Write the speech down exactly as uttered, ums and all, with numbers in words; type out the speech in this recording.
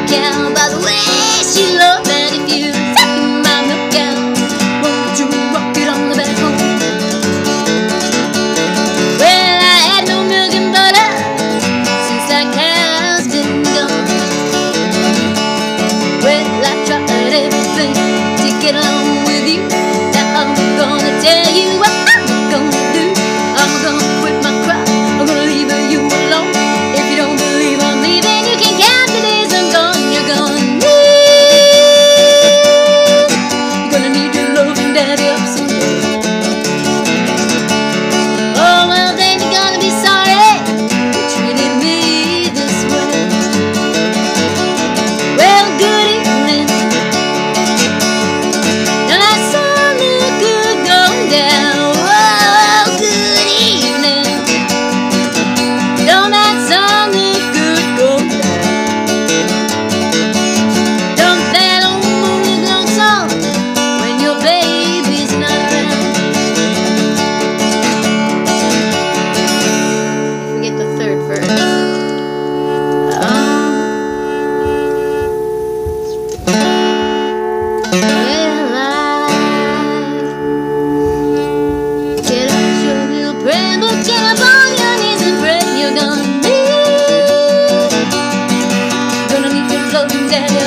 cow by the way she looked. And if you suck my milk cow, won't you rock it on the back home? Well, I had no milk and butter since that cow's been gone. Well, I tried everything to get along with you. Now I'm gonna tell you what I'm gonna do. I'm gonna quit my crop. I'm gonna leave you alone. If you don't believe I'm leaving, you can count the days I'm gone. You're gonna need, you're gonna need your loving daddy up someday. Oh, well then you're gonna be sorry for treating me this way. Well, good evening. Now that sun look good going down. Oh, good evening. Don't that sun look good going down? Don't that old moon look lonesome when your baby's not around? Forget the third verse. Um, well, I get out your little prayer book, get up on your knees and pray. You're gonna need, gonna need your loving daddy